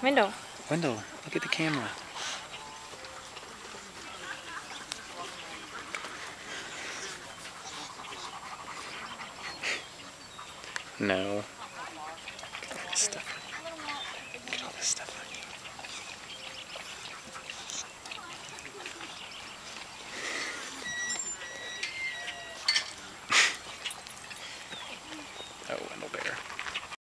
Wendell. Wendell, look at the camera. No. Stuff.